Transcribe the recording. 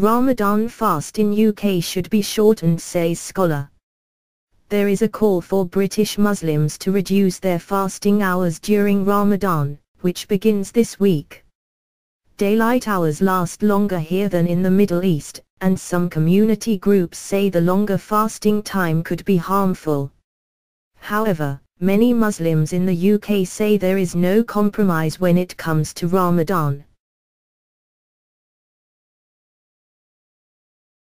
Ramadan fast in UK should be shortened, says scholar. There is a call for British Muslims to reduce their fasting hours during Ramadan, which begins this week. Daylight hours last longer here than in the Middle East, and some community groups say the longer fasting time could be harmful. However, many Muslims in the UK say there is no compromise when it comes to Ramadan.